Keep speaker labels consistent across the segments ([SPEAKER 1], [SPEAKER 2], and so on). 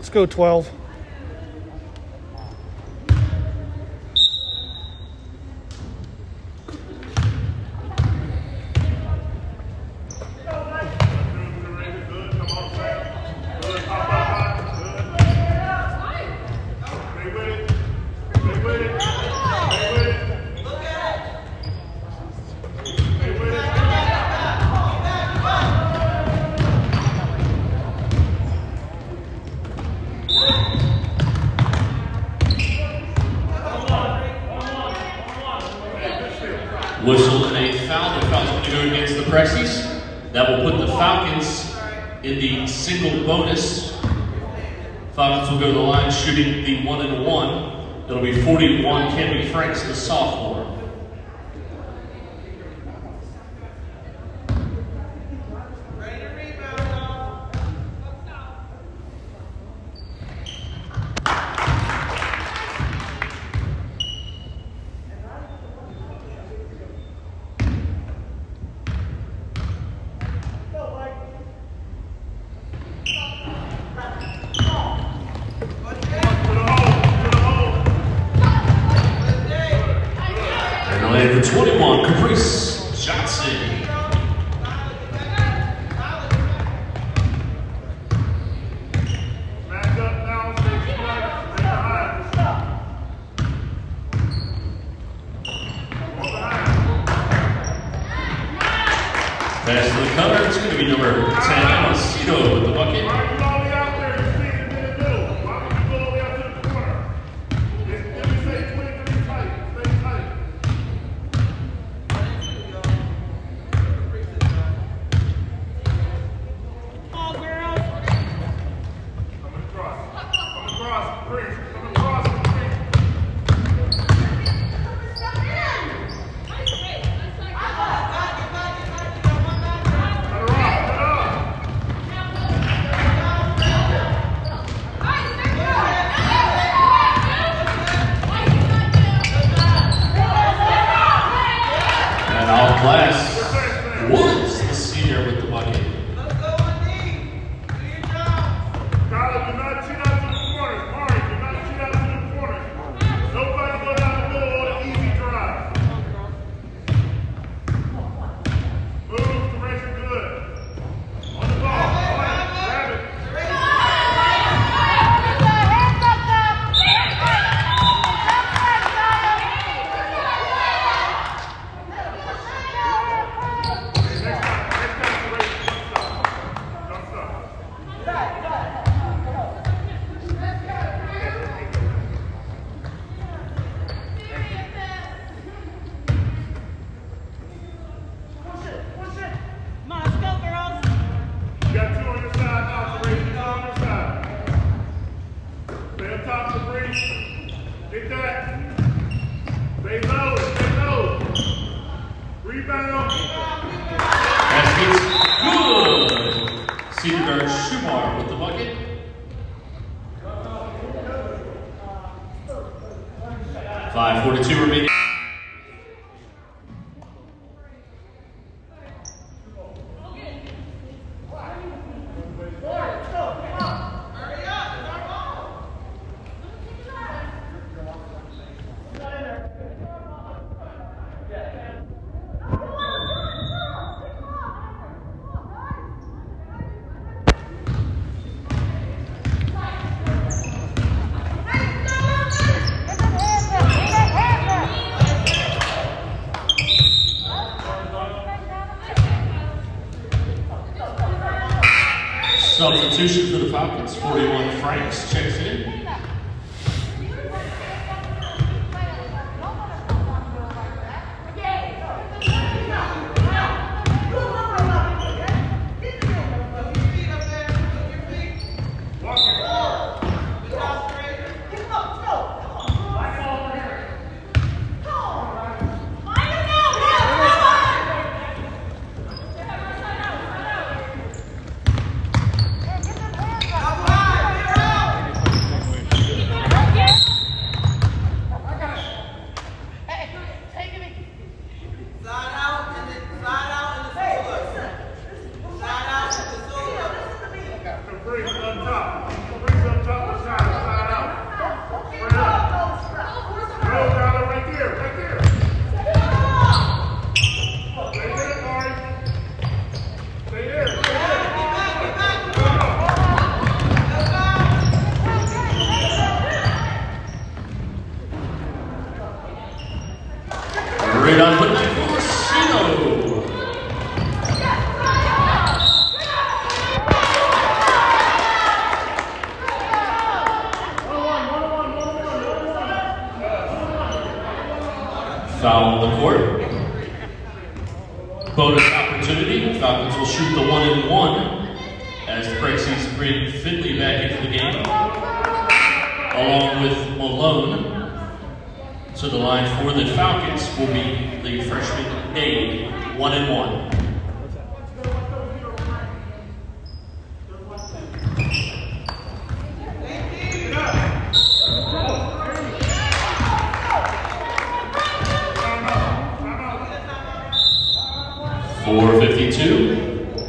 [SPEAKER 1] Let's go 12.
[SPEAKER 2] Whistle and a foul. The foul's going to go against the Prexies. That will put the Falcons in the single bonus. Falcons will go to the line shooting the 1-and-1. It'll be 41 Kennedy Franks, the sophomore. And for 21, Caprice Johnson. Pass to the cutter. It's going to be number 10, Macedo with the bucket. Glass Woods, the senior, with the bucket.
[SPEAKER 3] Let's go, Andy. Do your job. Kyler, do not cheat out to the corners. Mari, do not cheat out to the corners. Nobody go down the middle on an easy drive. Move, direction good. On the ball. Grab it. Get that. Stay low, stay low. Rebound.
[SPEAKER 2] That's good. Senior guard Schumar with the bucket. 5:42 remaining. Substitution for the Falcons, 41 Franks checks in. Foul on the court. Bonus opportunity. Falcons will shoot the 1-and-1 as the Prexies bring Finley back into the game, along with Malone. So the line for the Falcons will be the freshman Nade, 1-and-1. .452.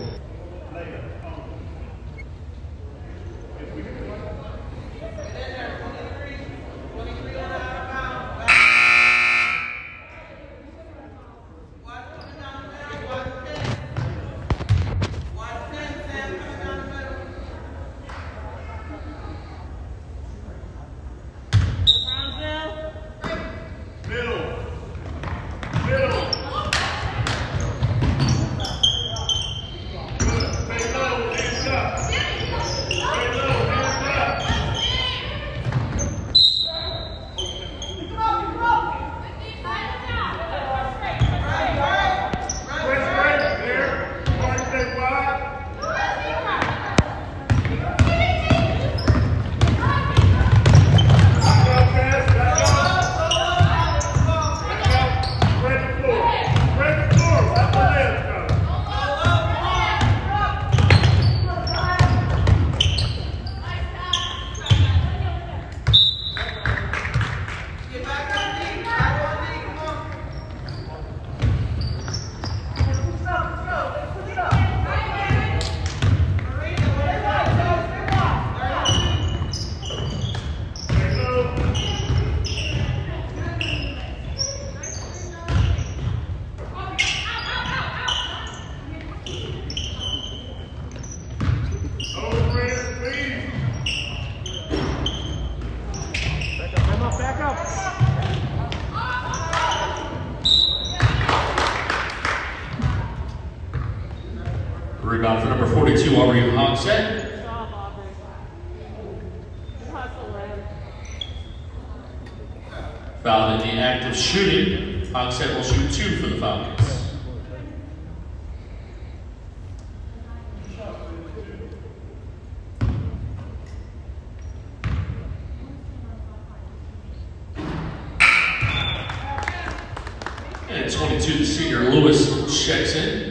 [SPEAKER 2] Rebound for number 42, Aubrey Hogsett. Fouled in the act of shooting. Hogsett will shoot 2 for the Falcons. And 22, the senior Lewis checks in.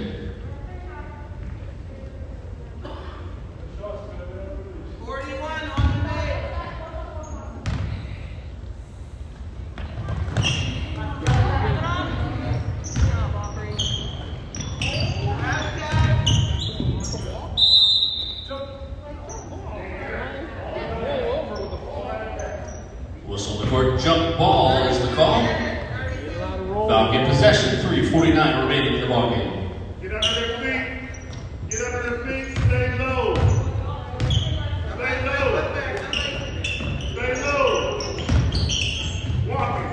[SPEAKER 2] Whistle on the court, jump ball is the call. Falcon possession, 3:49 remaining in the ballgame.
[SPEAKER 3] Get under their feet. Get under their feet. Stay low. Stay low. Stay low. Walking.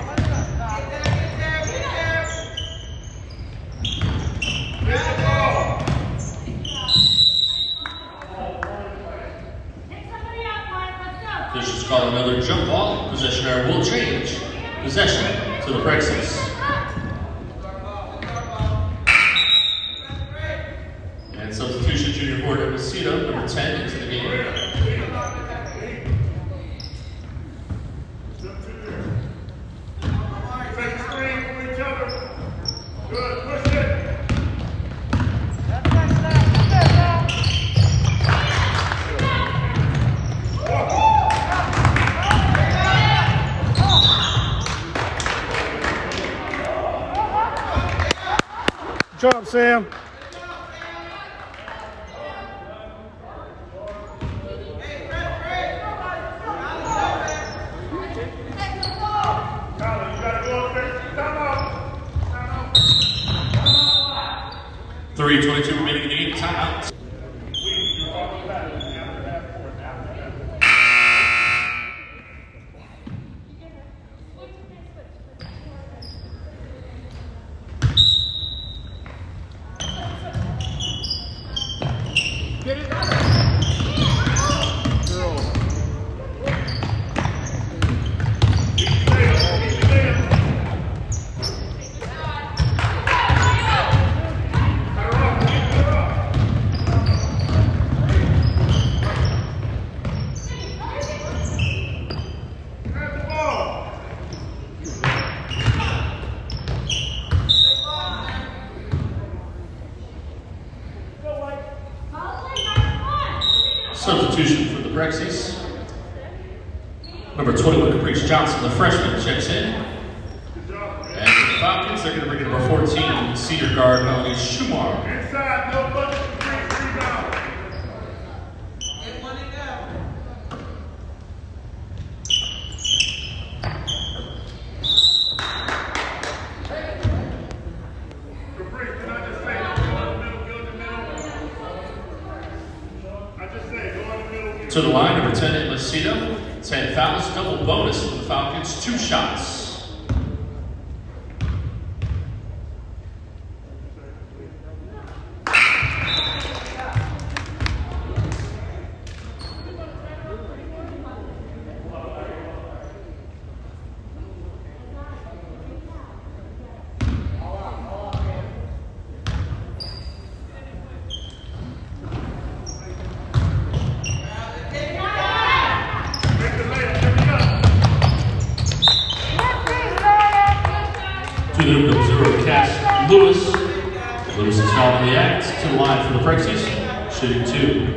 [SPEAKER 3] Get the ball.
[SPEAKER 2] Officials call another jump ball. Possession error will change possession to the Prexies. And substitution, junior forward Macedo, number 10, into the game.
[SPEAKER 3] Take the screen for each other. Good. Push it.
[SPEAKER 1] Good job, Sam.
[SPEAKER 2] .322 remaining in the game. Timeout.
[SPEAKER 1] Get it. Girl.
[SPEAKER 2] Substitution for the Prexies. Number 21, Caprice Johnson, the freshman, checks in. And for the Falcons, they're going to bring in number 14, senior guard Melanie Schumar.
[SPEAKER 3] Inside, no budget for free rebound. Caprice, can I just say, go in the middle, go in the middle. I just say, go in the middle.
[SPEAKER 2] To the line, number 10, Macedo. 10 fouls, double bonus for the Falcons, 2 shots. To the number 0, Cass Lewis. Lewis is fouled in the act. To the line for the Prexies, shooting 2.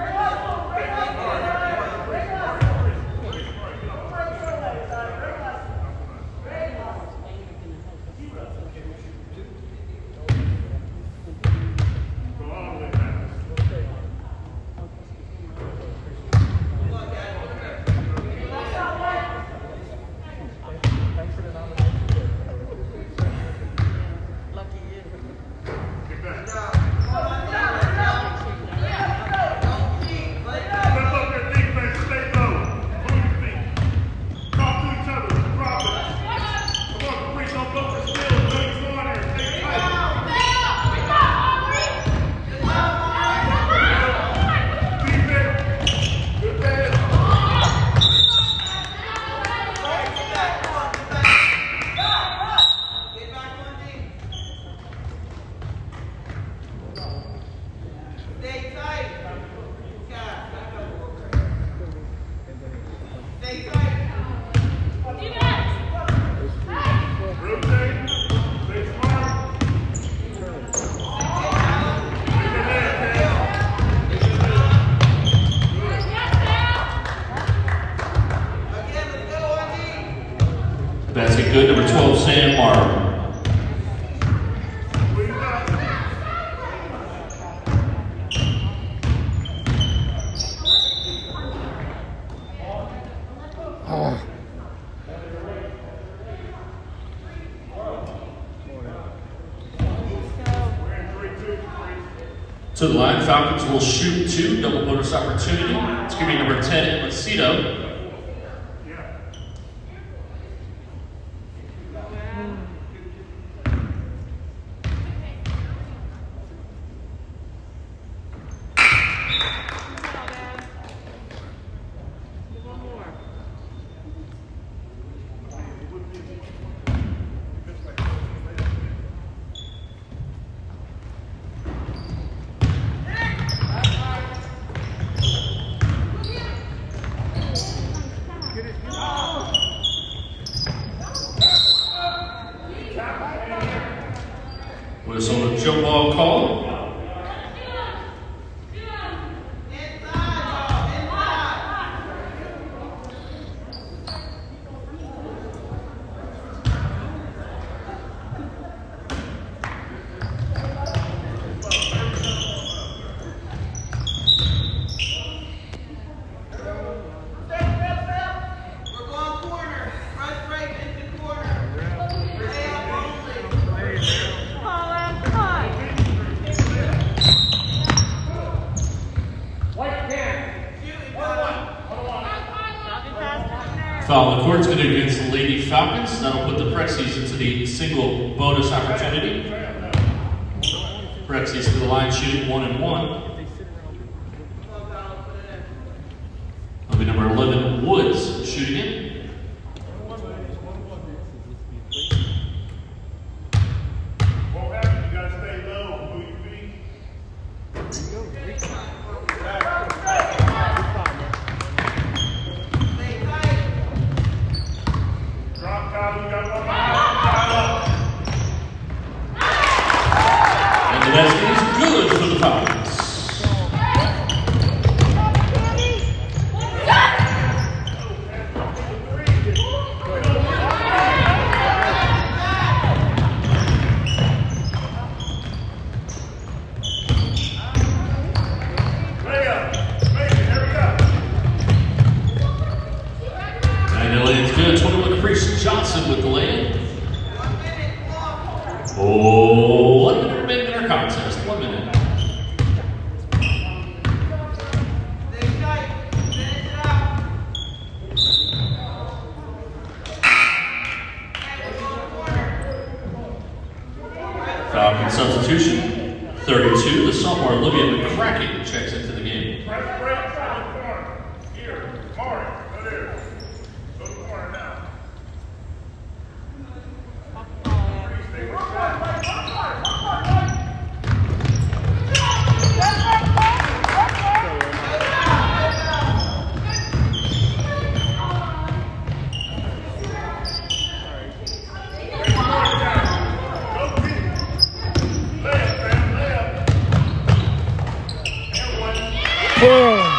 [SPEAKER 2] Basket good, number 12, Sam Martin. To the line, Falcons will shoot 2, double bonus opportunity. It's going to be number 10, Macedo. Was on a jump ball call. Foul on the court is going to be against the Lady Falcons. That'll put the Prexies into the single bonus opportunity. Prexies to the line shooting 1 and 1. That'll be number 11, Woods, shooting it.
[SPEAKER 3] What happens? You got to stay low. Move your feet.
[SPEAKER 2] And the basket is good for the Falcons. Harrigan checks into the game.
[SPEAKER 3] Press break to the corner. Here, Mari, go there. Go to the corner now. Stay with
[SPEAKER 1] Boom.